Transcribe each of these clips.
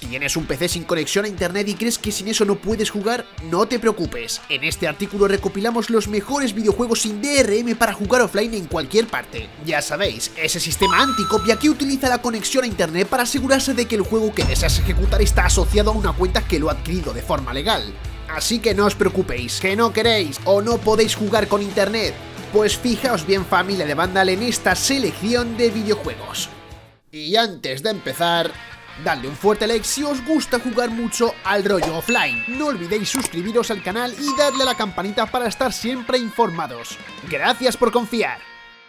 ¿Tienes un PC sin conexión a internet y crees que sin eso no puedes jugar? No te preocupes, en este artículo recopilamos los mejores videojuegos sin DRM para jugar offline en cualquier parte. Ya sabéis, ese sistema anti-copia que utiliza la conexión a internet para asegurarse de que el juego que deseas ejecutar está asociado a una cuenta que lo ha adquirido de forma legal. Así que no os preocupéis, que no queréis o no podéis jugar con internet. Pues fijaos bien, familia de Vandal, en esta selección de videojuegos. Y antes de empezar, dadle un fuerte like si os gusta jugar mucho al rollo offline. No olvidéis suscribiros al canal y darle a la campanita para estar siempre informados. Gracias por confiar.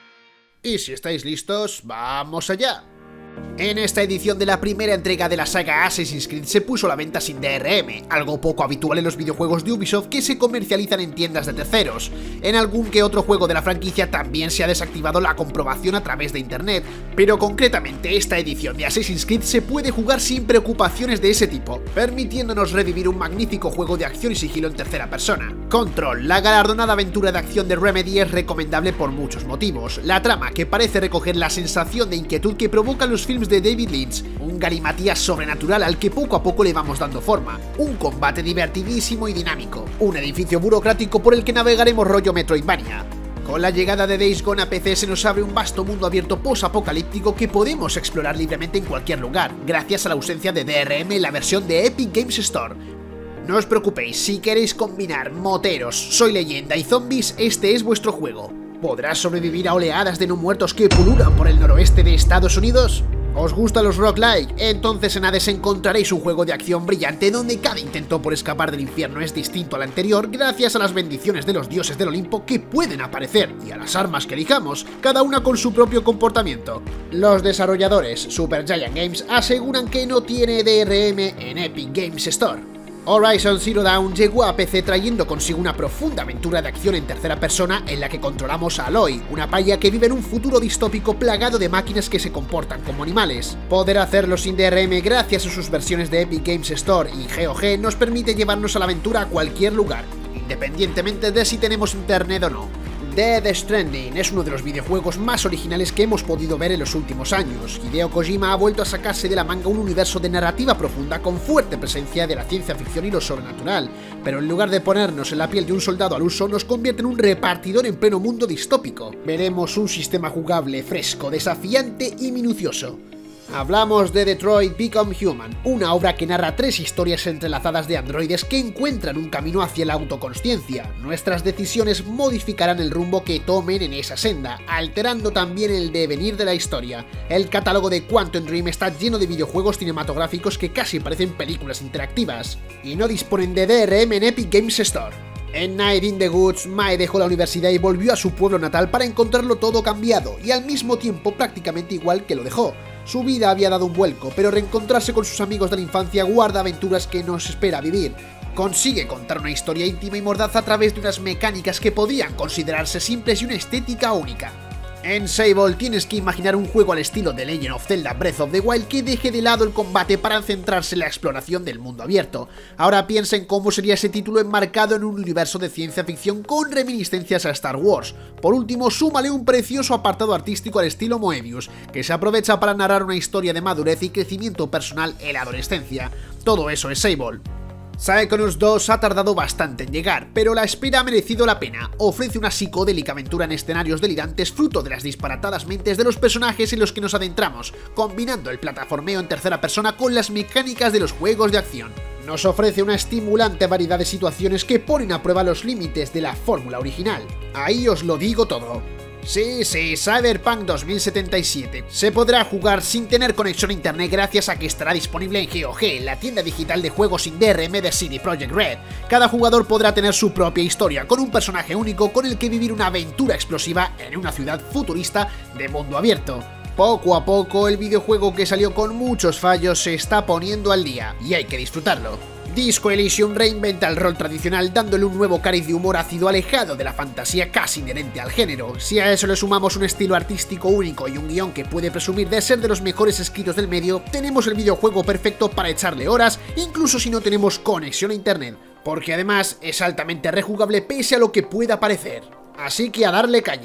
Y si estáis listos, ¡vamos allá! En esta edición de la primera entrega de la saga Assassin's Creed se puso a la venta sin DRM, algo poco habitual en los videojuegos de Ubisoft que se comercializan en tiendas de terceros. En algún que otro juego de la franquicia también se ha desactivado la comprobación a través de internet, pero concretamente esta edición de Assassin's Creed se puede jugar sin preocupaciones de ese tipo, permitiéndonos revivir un magnífico juego de acción y sigilo en tercera persona. Control, la galardonada aventura de acción de Remedy, es recomendable por muchos motivos. La trama, que parece recoger la sensación de inquietud que provocan los films de David Lynch, un galimatías sobrenatural al que poco a poco le vamos dando forma, un combate divertidísimo y dinámico, un edificio burocrático por el que navegaremos rollo Metroidvania. Con la llegada de Days Gone a PC se nos abre un vasto mundo abierto post-apocalíptico que podemos explorar libremente en cualquier lugar, gracias a la ausencia de DRM en la versión de Epic Games Store. No os preocupéis, si queréis combinar moteros, Soy Leyenda y zombies, este es vuestro juego. ¿Podrás sobrevivir a oleadas de no muertos que pululan por el noroeste de Estados Unidos? ¿Os gustan los roguelike? Entonces en Hades encontraréis un juego de acción brillante donde cada intento por escapar del infierno es distinto al anterior gracias a las bendiciones de los dioses del Olimpo que pueden aparecer y a las armas que elijamos, cada una con su propio comportamiento. Los desarrolladores Supergiant Games aseguran que no tiene DRM en Epic Games Store. Horizon Zero Dawn llegó a PC trayendo consigo una profunda aventura de acción en tercera persona en la que controlamos a Aloy, una paya que vive en un futuro distópico plagado de máquinas que se comportan como animales. Poder hacerlo sin DRM gracias a sus versiones de Epic Games Store y GOG nos permite llevarnos a la aventura a cualquier lugar, independientemente de si tenemos internet o no. Death Stranding es uno de los videojuegos más originales que hemos podido ver en los últimos años. Hideo Kojima ha vuelto a sacarse de la manga un universo de narrativa profunda con fuerte presencia de la ciencia ficción y lo sobrenatural, pero en lugar de ponernos en la piel de un soldado al uso, nos convierte en un repartidor en pleno mundo distópico. Veremos un sistema jugable fresco, desafiante y minucioso. Hablamos de Detroit Become Human, una obra que narra 3 historias entrelazadas de androides que encuentran un camino hacia la autoconsciencia. Nuestras decisiones modificarán el rumbo que tomen en esa senda, alterando también el devenir de la historia. El catálogo de Quantum Dream está lleno de videojuegos cinematográficos que casi parecen películas interactivas, y no disponen de DRM en Epic Games Store. En Night in the Woods, Mae dejó la universidad y volvió a su pueblo natal para encontrarlo todo cambiado, y al mismo tiempo prácticamente igual que lo dejó. Su vida había dado un vuelco, pero reencontrarse con sus amigos de la infancia guarda aventuras que nos espera vivir. Consigue contar una historia íntima y mordaz a través de unas mecánicas que podrían considerarse simples y una estética única. En Sable tienes que imaginar un juego al estilo de Legend of Zelda Breath of the Wild que deje de lado el combate para centrarse en la exploración del mundo abierto. Ahora piensa en cómo sería ese título enmarcado en un universo de ciencia ficción con reminiscencias a Star Wars. Por último, súmale un precioso apartado artístico al estilo Moebius, que se aprovecha para narrar una historia de madurez y crecimiento personal en la adolescencia. Todo eso es Sable. Psychonauts 2 ha tardado bastante en llegar, pero la espera ha merecido la pena. Ofrece una psicodélica aventura en escenarios delirantes fruto de las disparatadas mentes de los personajes en los que nos adentramos, combinando el plataformeo en tercera persona con las mecánicas de los juegos de acción. Nos ofrece una estimulante variedad de situaciones que ponen a prueba los límites de la fórmula original. Ahí os lo digo todo. Sí, Cyberpunk 2077 se podrá jugar sin tener conexión a internet gracias a que estará disponible en GOG, la tienda digital de juegos sin DRM de CD Projekt Red. Cada jugador podrá tener su propia historia, con un personaje único con el que vivir una aventura explosiva en una ciudad futurista de mundo abierto. Poco a poco, el videojuego que salió con muchos fallos se está poniendo al día, y hay que disfrutarlo. Disco Elysium reinventa el rol tradicional dándole un nuevo cariz de humor ácido alejado de la fantasía casi inherente al género. Si a eso le sumamos un estilo artístico único y un guión que puede presumir de ser de los mejores escritos del medio, tenemos el videojuego perfecto para echarle horas, incluso si no tenemos conexión a internet, porque además es altamente rejugable pese a lo que pueda parecer. Así que a darle caña.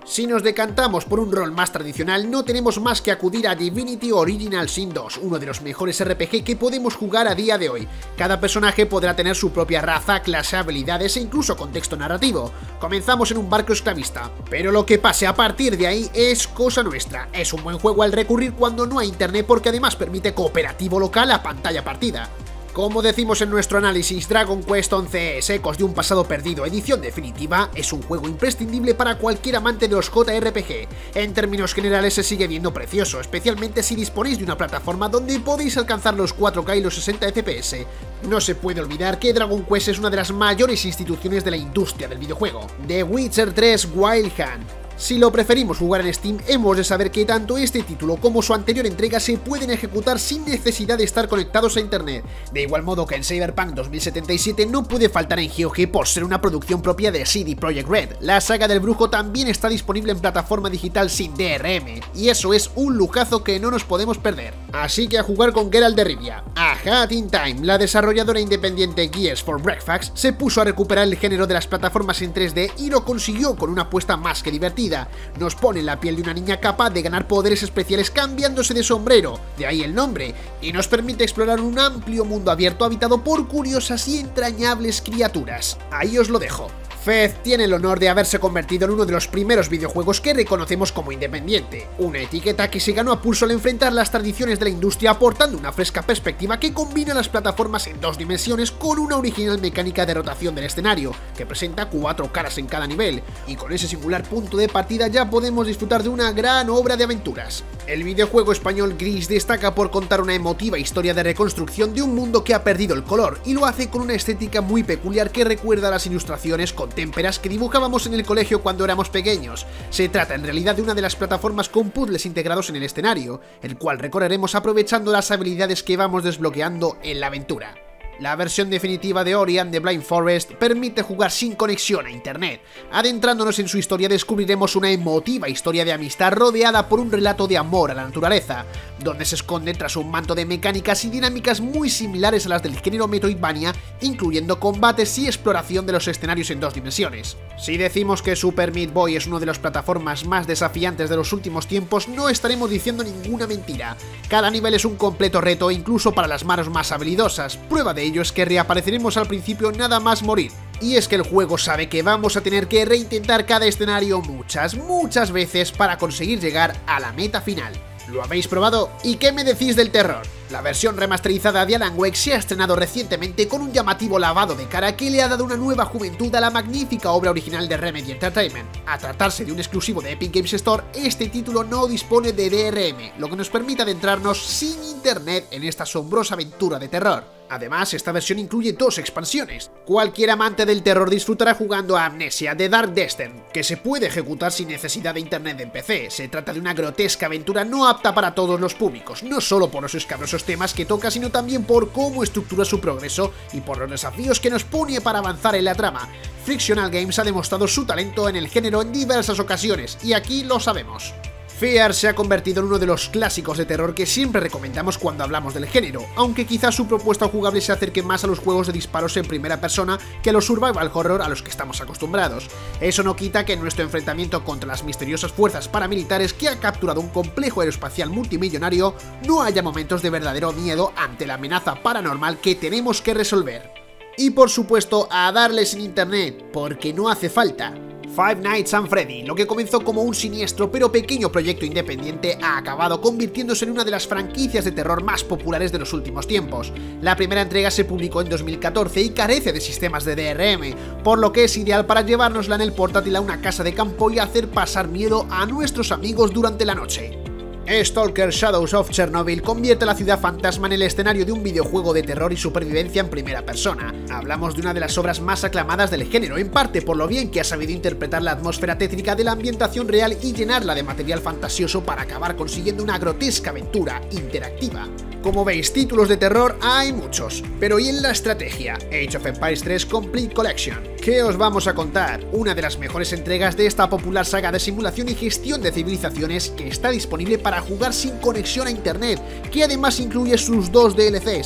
Si nos decantamos por un rol más tradicional, no tenemos más que acudir a Divinity Original Sin 2, uno de los mejores RPG que podemos jugar a día de hoy. Cada personaje podrá tener su propia raza, clase, habilidades e incluso contexto narrativo. Comenzamos en un barco esclavista, pero lo que pase a partir de ahí es cosa nuestra. Es un buen juego al recurrir cuando no hay internet porque además permite cooperativo local a pantalla partida. Como decimos en nuestro análisis, Dragon Quest XI es Ecos de un pasado perdido, edición definitiva, es un juego imprescindible para cualquier amante de los JRPG. En términos generales se sigue viendo precioso, especialmente si disponéis de una plataforma donde podéis alcanzar los 4K y los 60 FPS. No se puede olvidar que Dragon Quest es una de las mayores instituciones de la industria del videojuego. The Witcher 3 Wild Hunt. Si lo preferimos jugar en Steam, hemos de saber que tanto este título como su anterior entrega se pueden ejecutar sin necesidad de estar conectados a internet. De igual modo que en Cyberpunk 2077 no puede faltar en GOG por ser una producción propia de CD Projekt Red. La saga del brujo también está disponible en plataforma digital sin DRM, y eso es un lujazo que no nos podemos perder. Así que a jugar con Geralt de Rivia. A Hat in Time, la desarrolladora independiente Gears for Breakfast, se puso a recuperar el género de las plataformas en 3D y lo consiguió con una apuesta más que divertida. Nos pone en la piel de una niña capaz de ganar poderes especiales cambiándose de sombrero, de ahí el nombre, y nos permite explorar un amplio mundo abierto habitado por curiosas y entrañables criaturas. Ahí os lo dejo. Fez tiene el honor de haberse convertido en uno de los primeros videojuegos que reconocemos como independiente, una etiqueta que se ganó a pulso al enfrentar las tradiciones de la industria aportando una fresca perspectiva que combina las plataformas en 2 dimensiones con una original mecánica de rotación del escenario, que presenta 4 caras en cada nivel, y con ese singular punto de partida ya podemos disfrutar de una gran obra de aventuras. El videojuego español Gris destaca por contar una emotiva historia de reconstrucción de un mundo que ha perdido el color, y lo hace con una estética muy peculiar que recuerda a las ilustraciones con témperas que dibujábamos en el colegio cuando éramos pequeños. Se trata en realidad de una de las plataformas con puzzles integrados en el escenario, el cual recorreremos aprovechando las habilidades que vamos desbloqueando en la aventura. La versión definitiva de Ori and the Blind Forest permite jugar sin conexión a internet. Adentrándonos en su historia descubriremos una emotiva historia de amistad rodeada por un relato de amor a la naturaleza, donde se esconde tras un manto de mecánicas y dinámicas muy similares a las del género Metroidvania, incluyendo combates y exploración de los escenarios en 2 dimensiones. Si decimos que Super Meat Boy es una de las plataformas más desafiantes de los últimos tiempos, no estaremos diciendo ninguna mentira. Cada nivel es un completo reto incluso para las manos más habilidosas. Prueba de ello es que reapareceremos al principio nada más morir. Y es que el juego sabe que vamos a tener que reintentar cada escenario muchas veces para conseguir llegar a la meta final. ¿Lo habéis probado? ¿Y qué me decís del terror? La versión remasterizada de Alan Wake se ha estrenado recientemente con un llamativo lavado de cara que le ha dado una nueva juventud a la magnífica obra original de Remedy Entertainment. A tratarse de un exclusivo de Epic Games Store, este título no dispone de DRM, lo que nos permite adentrarnos sin internet en esta asombrosa aventura de terror. Además, esta versión incluye 2 expansiones. Cualquier amante del terror disfrutará jugando a Amnesia The Dark Descent, que se puede ejecutar sin necesidad de internet en PC. Se trata de una grotesca aventura no apta para todos los públicos, no solo por los escabrosos temas que toca, sino también por cómo estructura su progreso y por los desafíos que nos pone para avanzar en la trama. Frictional Games ha demostrado su talento en el género en diversas ocasiones, y aquí lo sabemos. Fear se ha convertido en uno de los clásicos de terror que siempre recomendamos cuando hablamos del género, aunque quizás su propuesta jugable se acerque más a los juegos de disparos en primera persona que a los survival horror a los que estamos acostumbrados. Eso no quita que en nuestro enfrentamiento contra las misteriosas fuerzas paramilitares que ha capturado un complejo aeroespacial multimillonario no haya momentos de verdadero miedo ante la amenaza paranormal que tenemos que resolver. Y por supuesto a darle sin internet, porque no hace falta. Five Nights at Freddy, lo que comenzó como un siniestro pero pequeño proyecto independiente, ha acabado convirtiéndose en una de las franquicias de terror más populares de los últimos tiempos. La primera entrega se publicó en 2014 y carece de sistemas de DRM, por lo que es ideal para llevárnosla en el portátil a una casa de campo y hacer pasar miedo a nuestros amigos durante la noche. Stalker Shadows of Chernobyl convierte la ciudad fantasma en el escenario de un videojuego de terror y supervivencia en primera persona. Hablamos de una de las obras más aclamadas del género, en parte por lo bien que ha sabido interpretar la atmósfera tétrica de la ambientación real y llenarla de material fantasioso para acabar consiguiendo una grotesca aventura interactiva. Como veis, títulos de terror hay muchos, pero ¿y en la estrategia? Age of Empires 3 Complete Collection. ¿Qué os vamos a contar? Una de las mejores entregas de esta popular saga de simulación y gestión de civilizaciones que está disponible para jugar sin conexión a internet, que además incluye sus 2 DLCs.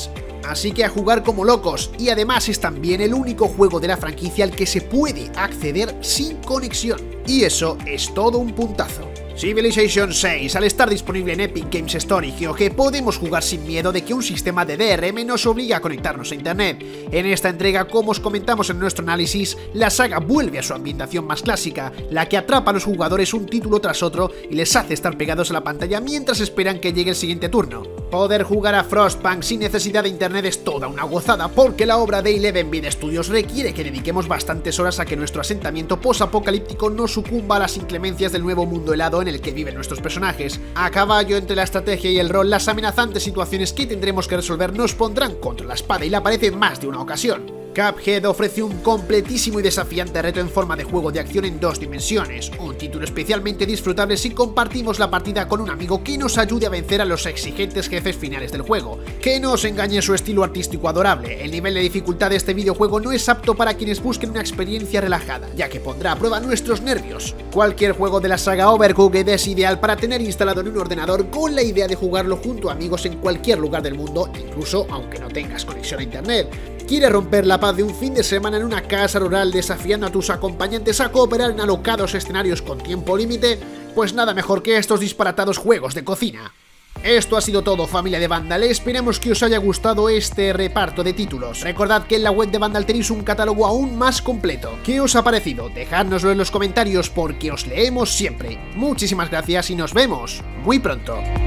así que a jugar como locos, y además es también el único juego de la franquicia al que se puede acceder sin conexión, y eso es todo un puntazo. Civilization 6, al estar disponible en Epic Games Store y GOG, podemos jugar sin miedo de que un sistema de DRM nos obligue a conectarnos a internet. En esta entrega, como os comentamos en nuestro análisis, la saga vuelve a su ambientación más clásica, la que atrapa a los jugadores un título tras otro y les hace estar pegados a la pantalla mientras esperan que llegue el siguiente turno. Poder jugar a Frostpunk sin necesidad de internet es toda una gozada, porque la obra de 11-bit Studios requiere que dediquemos bastantes horas a que nuestro asentamiento post-apocalíptico no sucumba a las inclemencias del nuevo mundo helado en el que viven nuestros personajes. A caballo entre la estrategia y el rol, las amenazantes situaciones que tendremos que resolver nos pondrán contra la espada y la pared en más de una ocasión. Cuphead ofrece un completísimo y desafiante reto en forma de juego de acción en 2 dimensiones, un título especialmente disfrutable si compartimos la partida con un amigo que nos ayude a vencer a los exigentes jefes finales del juego. Que no os engañe su estilo artístico adorable, el nivel de dificultad de este videojuego no es apto para quienes busquen una experiencia relajada, ya que pondrá a prueba nuestros nervios. Cualquier juego de la saga Overcooked es ideal para tener instalado en un ordenador con la idea de jugarlo junto a amigos en cualquier lugar del mundo, incluso aunque no tengas conexión a internet. ¿Quieres romper la paz de un fin de semana en una casa rural desafiando a tus acompañantes a cooperar en alocados escenarios con tiempo límite? Pues nada mejor que estos disparatados juegos de cocina. Esto ha sido todo, familia de Vandal, esperemos que os haya gustado este reparto de títulos. Recordad que en la web de Vandal tenéis un catálogo aún más completo. ¿Qué os ha parecido? Dejádnoslo en los comentarios porque os leemos siempre. Muchísimas gracias y nos vemos muy pronto.